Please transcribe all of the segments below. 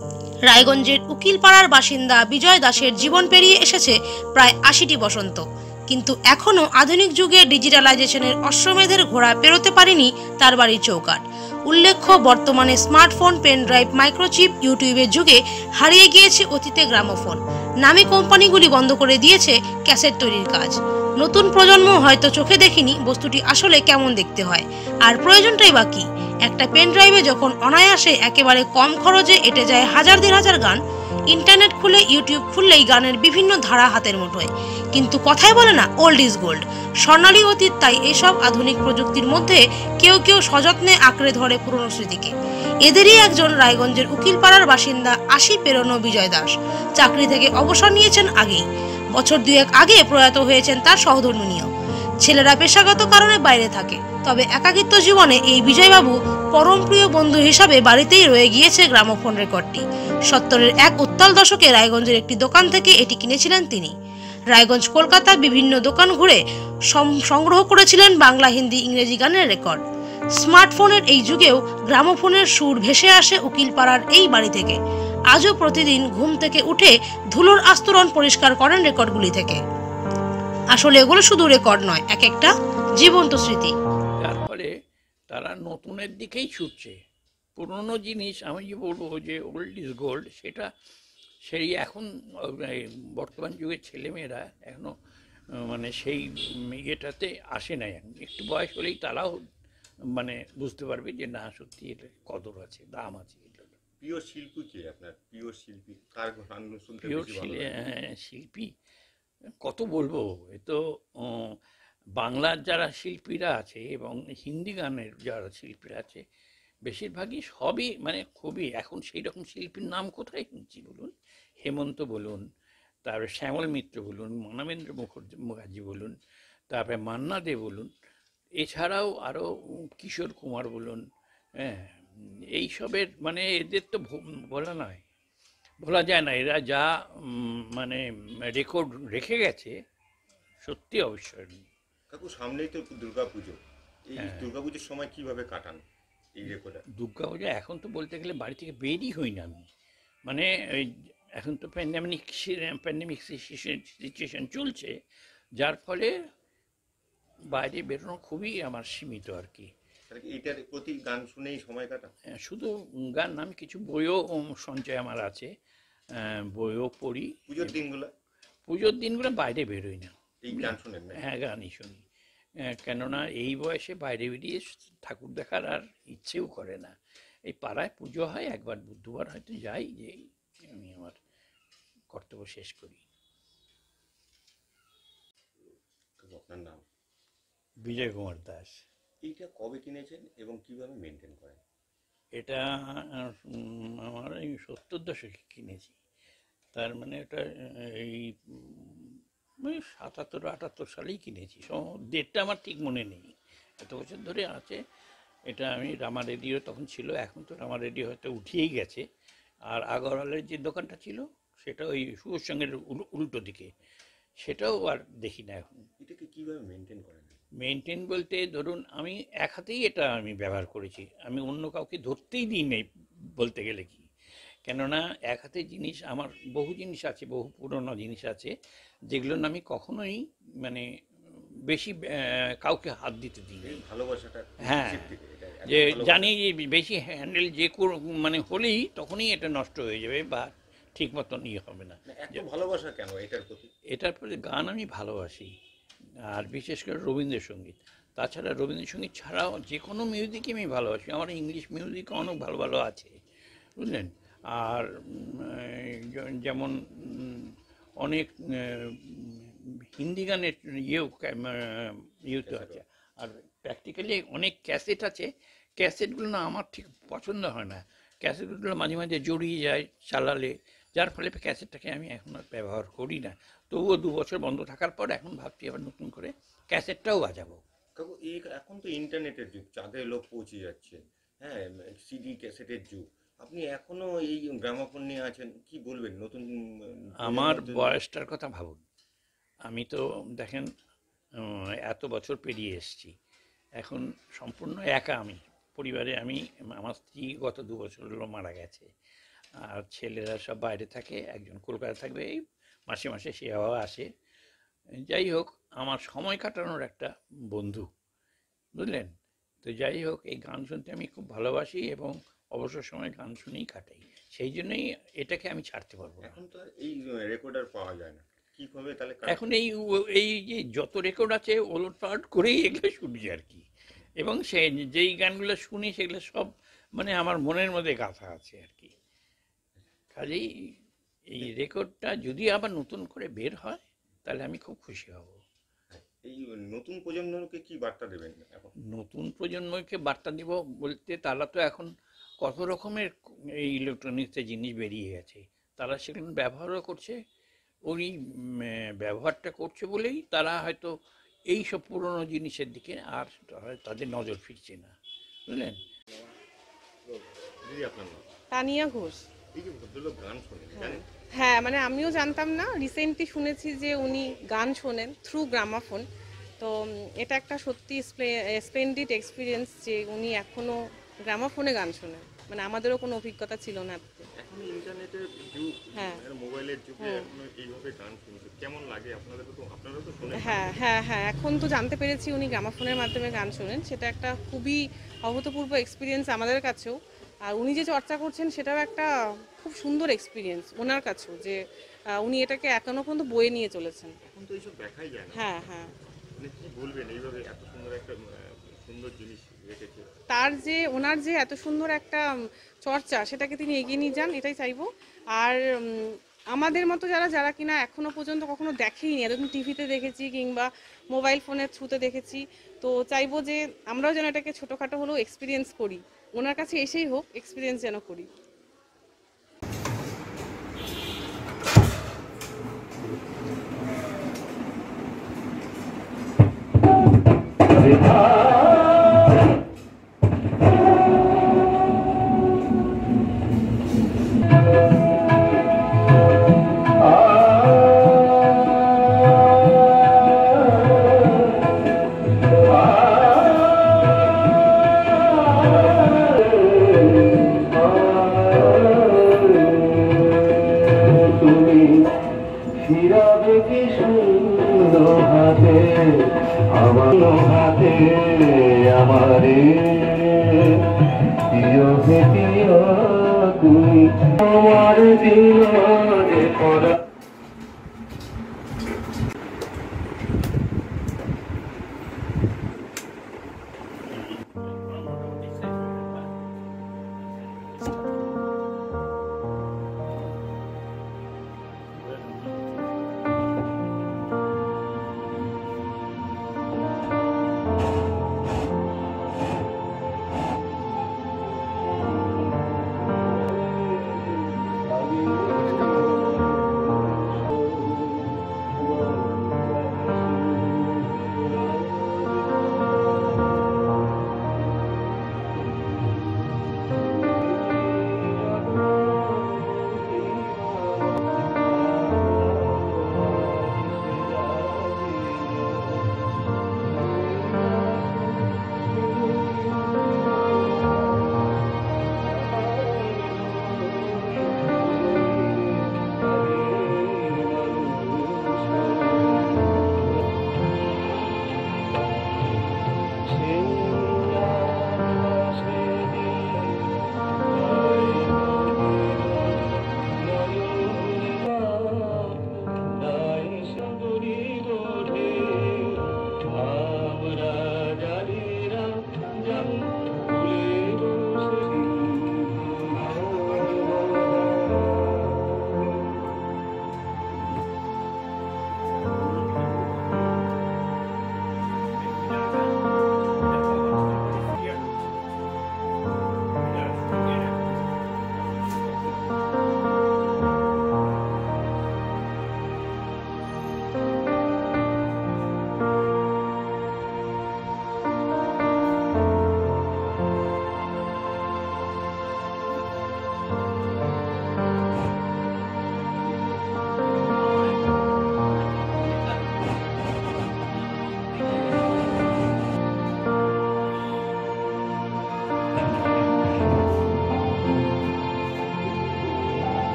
রায়গঞ্জের উকিলপাড়ার বাসিন্দা বিজয় দাসের জীবন পেরিয়ে এসেছে প্রায় ৮০টি বসন্ত, কিন্তু এখনও আধুনিক যুগে ডিজিটালাইজেশনের অশ্বমেধের ঘোড়া পেরোতে পারেনি তার বাড়ির চৌকাঠ। উল্লেখ্য, বর্তমানে স্মার্টফোন, পেন ড্রাইভ, মাইক্রোচিপ, ইউটিউবের যুগে হারিয়ে গিয়েছে অতীতে গ্রামোফোন। নামী কোম্পানিগুলি বন্ধ করে দিয়েছে ক্যাসেট তৈরির কাজ। নতুন প্রজন্ম হয়তো চোখে দেখেনি বস্তুটি আসলে কেমন দেখতে হয়, আর প্রয়োজনটাই বা কি। একটা পেন ড্রাইভে যখন অনায়াসে একেবারে কম খরচে এঁটে যায় হাজার দেড় হাজার গান, ইন্টারনেট খুলে ইউটিউব খুললেই গানের বিভিন্ন ধারা হাতের মুঠোয়। কিন্তু কথাই বলে না, ওল্ড ইজ গোল্ড, স্বর্ণালী অতীত। তাই এসব আধুনিক প্রযুক্তির মধ্যে কেউ কেউ সযত্নে আঁকড়ে ধরে পুরনো স্মৃতিকে। এদেরই একজন রায়গঞ্জের উকিলপাড়ার বাসিন্দা ৮০ পেরোনো বিজয় দাস। চাকরি থেকে অবসর নিয়েছেন আগেই। বছর দুয়েক আগে প্রয়াত হয়েছেন তার সহধর্মিণীও। ছেলেরা পেশাগত কারণে বাইরে থাকে, তবে একাকিত্ব জীবনে এই বিজয়বাবু পরম প্রিয় বন্ধু হিসাবে বাড়িতেই রয়ে গিয়েছে গ্রামোফোন রেকর্ডটি। ৭০-এর এক উত্তাল দশকে রায়গঞ্জের একটি দোকান থেকে এটি কিনেছিলেন তিনি। রায়গঞ্জ, কলকাতা বিভিন্ন দোকান ঘুরে সংগ্রহ করেছিলেন বাংলা, হিন্দি, ইংরেজি গানের রেকর্ড। স্মার্টফোনের এই যুগেও গ্রামোফোনের সুর ভেসে আসে উকিলপাড়ার এই বাড়ি থেকে। আজও প্রতিদিন ঘুম থেকে উঠে ধুলোর আস্তরণ পরিষ্কার করেন রেকর্ডগুলি থেকে। আসলে এগুলো শুধু রেকর্ড নয়, এক একটা জীবন্ত স্মৃতি। যার ফলে তারা নতুনের দিকেই ছুটছে। পুরনো জিনিস, আমি যে বলবো যে ওল্ড ইজ গোল্ড, সেটা সেই এখন বর্তমান যুগের ছেলেমেয়েরা এখনও মানে সেই ইয়েটাতে আসে না। একটু বয়স হলেই তারাও মানে বুঝতে পারবে যে না, সত্যি এটা কদর আছে, দাম আছে। প্রিয় শিল্পী কে আপনার? প্রিয় শিল্পী কার গান শুনতে প্রিয় বেশি ভালো লাগে? শিল্পী কত বলবো, এ তো বাংলার যারা শিল্পীরা আছে এবং হিন্দি গানের যারা শিল্পীরা আছে, বেশিরভাগই সবই মানে খুবই, এখন সেই রকম শিল্পীর নাম কোথায় শুনছি বলুন? হেমন্ত বলুন, তারপরে শ্যামল মিত্র বলুন, মানবেন্দ্র মুখার্জি বলুন, তারপরে মান্না দে বলুন, এছাড়াও আরও কিশোর কুমার বলুন। হ্যাঁ, এইসবের মানে এদের তো বলা নয়, বলা যায় না। এরা যা মানে রেকর্ড রেখে গেছে, সত্যি অবিস্মরণীয়। কাকু, সামনেই তো দুর্গাপুজো। এই হ্যাঁ, দুর্গাপুজোর সময় কিভাবে কাটান এই রেকর্ডে? দুর্গাপূজা এখন তো বলতে গেলে বাড়ি থেকে বেরই হই না আমি। মানে ওই এখন তো প্যান্ডেমিক সিচুয়েশন চলছে, যার ফলে বাইরে বেরোনো খুবই আমার সীমিত আর কি। তাহলে কি এইটার প্রতি গান শুনেই সময় কাটান? শুধু গান না, আমি কিছু বইও সঞ্চয় আমার আছে, বইও পড়ি। পুজোর দিনগুলো পুজোর দিনগুলো বাইরে বেরোই না। এই গান শুনেন না? হ্যাঁ, গানই শুনি। কেননা এই বয়সে বাইরে বেরিয়ে ঠাকুর দেখার আর ইচ্ছেও করে না। এই পাড়ায় পুজো হয়, একবার বুধবার হয়তো যাই, যে আমি আমার কর্তব্য শেষ করি। কাকু, আপনার নাম? বিজয় কুমার দাস। এইটা কবে কিনেছেন এবং কিভাবে মেনটেন করেন? এটা আমার এই ৭০ দশকে কিনেছি। তার মানে এটা এই ৭৭-৭৮ সালেই কিনেছি। ডেটটা আমার ঠিক মনে নেই, এত বছর ধরে আছে। এটা আমি রামা রেডিও তখন ছিল, এখন তো রামা রেডিও হয়তো উঠিয়েই গেছে। আর আগরওয়ালের যে দোকানটা ছিল সেটা ওই শুভর সঙ্গের উল্টো দিকে, সেটাও আর দেখি না এখন। এটাকে কিভাবে মেনটেন করেন? মেনটেন বলতে ধরুন, আমি এক হাতেই এটা আমি ব্যবহার করেছি, আমি অন্য কাউকে ধরতেই দিই নেই বলতে গেলে কি। কেননা এক হাতে জিনিস আমার বহু জিনিস আছে, বহু পুরনো জিনিস আছে, যেগুলো আমি কখনোই মানে বেশি কাউকে হাত দিতে দিই নেই। ভালোবাসাটা হ্যাঁ, যে জানি যে বেশি হ্যান্ডেল যে মানে হলেই তখনই এটা নষ্ট হয়ে যাবে বা ঠিক মতন ইয়ে হবে না। এত ভালোবাসা কেন এটার প্রতি? এটার প্রতি গান আমি ভালোবাসি, আর বিশেষ করে রবীন্দ্রসঙ্গীত। তাছাড়া রবীন্দ্রসঙ্গীত ছাড়াও যে কোনো মিউজিকই আমি ভালোবাসি। আমার ইংলিশ মিউজিকও অনেক ভালো ভালো আছে, বুঝলেন। আর যেমন অনেক হিন্দি গানের ইয়েও আছে। আর প্র্যাকটিক্যালি অনেক ক্যাসেট আছে, ক্যাসেটগুলো না আমার ঠিক পছন্দ হয় না। ক্যাসেটগুলো মাঝে মাঝে জড়িয়ে যায় চালালে, যার ফলে ক্যাসেটটাকে আমি এখন আর ব্যবহার করি না। তবুও ২ বছর বন্ধ থাকার পর এখন ভাবছি আবার নতুন করে ক্যাসেটটাও বাজাবো। কাকু, এখন তো ইন্টারনেটের যুগ, চাঁদে লোক পৌঁছে যাচ্ছে। হ্যাঁ, সিডি ক্যাসেটের যুগ। আপনি এখনো এই গ্রামাফোন নিয়ে আছেন, কি বলবেন নতুন? আমার বয়সটার কথা ভাবুন, আমি তো দেখেন এত বছর পেরিয়ে এসেছি, এখন সম্পূর্ণ একা। আমি পরিবারে, আমার স্ত্রী গত ২ বছর হলো মারা গেছে। আর ছেলেরা সব বাইরে থাকে, একজন কলকাতা থাকবে, এই মাসে মাসে সেও আসে। যাই হোক, আমার সময় কাটানোর একটা বন্ধু, বুঝলেন। তো যাই হোক, এই গান শুনতে আমি খুব ভালোবাসি এবং অবসর সময় গান শুনেই কাটাই। সেই জন্যই এটাকে আমি ছাড়তে পারবো না। এখন তো আর এই রেকর্ডার পাওয়া যায় না, কিভাবে তাহলে এখন এই যে যত রেকর্ড আছে ওলট পালট করেই এগুলো শুনছি আর কি। এবং সে যেই গানগুলো শুনি সেগুলো সব মানে আমার মনের মধ্যে গাঁথা আছে আর কি। কাজেই এই রেকর্ডটা যদি আবার নতুন করে বের হয় তাহলে আমি খুব খুশি হব। এই নতুন প্রজন্মকে কি বার্তা দেবেন এখন? নতুন প্রজন্মকে বার্তা দিব বলতে, তারা তো এখন কত রকমের এই ইলেকট্রনিক্সের জিনিস বেরিয়ে গেছে, তারা সেখানে ব্যবহারও করছে। ওই ব্যবহারটা করছে বলেই তারা হয়তো এই সব পুরনো জিনিসের দিকে আর তাদের নজর ফিরছে না, বুঝলেন। দিদি আপনার নাম? তানিয়া ঘোষ। এই যে ভদ্রলোক গান শোনেন, জানেন? হ্যাঁ, মানে আমিও জানতাম না, রিসেন্টলি শুনেছি যে উনি গান শোনেন থ্রু গ্রামাফোন। তো এটা একটা সত্যি স্প্লেন্ডিড এক্সপিরিয়েন্স যে উনি এখনও গ্রামাফোনে গান শোনেন, মানে আমাদেরও কোনো অভিজ্ঞতা ছিল না। এখন ইন্টারনেটের যুগ, হ্যাঁ। মোবাইলের যুগে এখনো এইভাবে গান শুনছে, কেমন লাগে আপনারা তো শোনেন? হ্যাঁ হ্যাঁ হ্যাঁ, এখন তো জানতে পেরেছি উনি গ্রামাফোনের মাধ্যমে গান শোনেন, সেটা একটা খুবই অভূতপূর্ব এক্সপিরিয়েন্স আমাদের কাছেও। আর উনি যে চর্চা করছেন সেটাও একটা খুব সুন্দর এক্সপিরিয়েন্স ওনার কাছেও, যে উনি এটাকে এখনো পর্যন্ত বয়ে নিয়ে চলেছেন। এখন তো এইসব দেখাই যায় না। হ্যাঁ হ্যাঁ, মানে কি বলবেন, এইভাবে এত সুন্দর একটা সুন্দর জিনিস রেখেছে। তার যে ওনার যে এত সুন্দর একটা চর্চা, সেটাকে তিনি এগিয়ে নিয়ে যান, এটাই চাইবো। আর আমাদের মতো যারা কিনা এখনো পর্যন্ত কখনো দেখেইনি, এতদিন টিভিতে দেখেছি কিংবা মোবাইল ফোনের থ্রুতে দেখেছি, তো চাইবো যে আমরাও যেন এটাকে ছোটোখাটো হলেও এক্সপিরিয়েন্স করি, ওনার কাছে এসেই হোক এক্সপিরিয়েন্স যেন করি। ফিরাবে কি সুন্দর হাতে আমার হাতে আমারে প্রিয় হে প্রিয় তুমি আমার দিনে পড়া।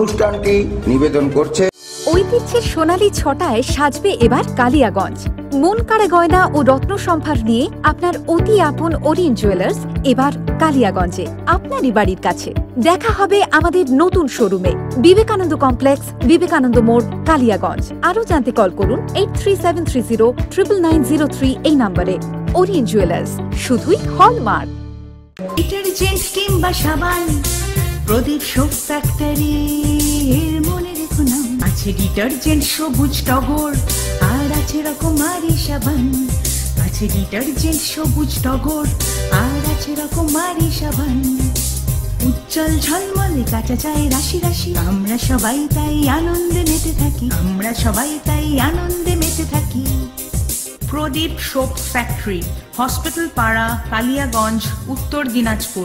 অনুষ্ঠানটি নিবেদন করছে ঐতিহ্যের সোনালী ছটায় সাজবে এবার কালিয়াগঞ্জ। মন কাড়া গয়না ও রত্ন সম্ভার নিয়ে আপনার অতি আপন ওরিয়েন্ট জুয়েলার্স এবার কালিয়াগঞ্জে, আপনারই বাড়ির কাছে। দেখা হবে আমাদের নতুন শোরুমে, বিবেকানন্দ কমপ্লেক্স, বিবেকানন্দ মোড়, কালিয়াগঞ্জ। আরও জানতে কল করুন 8373099903 এই নম্বরে। ওরিয়েন্ট জুয়েলার্স, শুধুই হলমার্ক। ডিটারজেন্ট কিংবা সাবান, প্রদীপ সোপ ফ্যাক্টরি মনে রেখো নাম। আছে ডিটারজেন্ট সবুজ টগর, আর আছে রকমারি সাবান। আছে ডিটারজেন্ট সবুজ টগর, আর আছে রকমারি সাবান। উজ্জ্বল ঝলমলে কাঁচা চায় রাশি রাশি, আমরা সবাই তাই আনন্দে মেতে থাকি। আমরা সবাই তাই আনন্দে মেতে থাকি। প্রদীপ সোপ ফ্যাক্টরি, হসপিটাল পাড়া, কালিয়াগঞ্জ, উত্তর দিনাজপুর।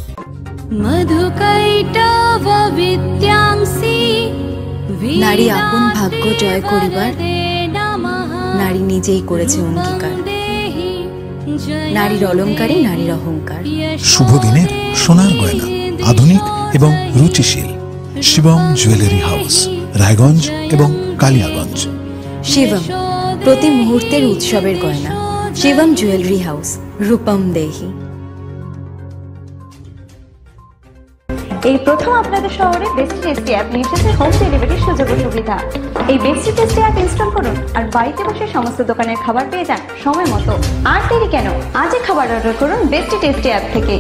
নারী আপন ভাগ্য জয় করিবার নারী নিজেই করেছে অঙ্গীকার। নারীর অলঙ্কারে নারীর অহংকার। শুভ দিনের সোনার গয়না, আধুনিক এবং রুচিশীল। শিবম জুয়েলারি হাউস, রায়গঞ্জ এবং কালিয়াগঞ্জ। শিবম, প্রতি মুহূর্তের উৎসবের গয়না। শিবম জুয়েলারি হাউস, রূপম দেহি। এই প্রথম আপনাদের শহরে বেস্ট টেস্টি অ্যাপ নিয়ে এসেছে হোম ডেলিভারির সুযোগ ও সুবিধা। এই বেস্ট টেস্টি অ্যাপ ইনস্টল করুন আর বাড়িতে বসে সমস্ত দোকানের খাবার পেয়ে যান সময় মতো। আর দেরি কেন, আজই খাবার অর্ডার করুন বেস্ট টেস্টি অ্যাপ থেকে।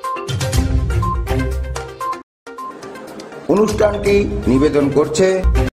অনুষ্ঠানটি নিবেদন করছে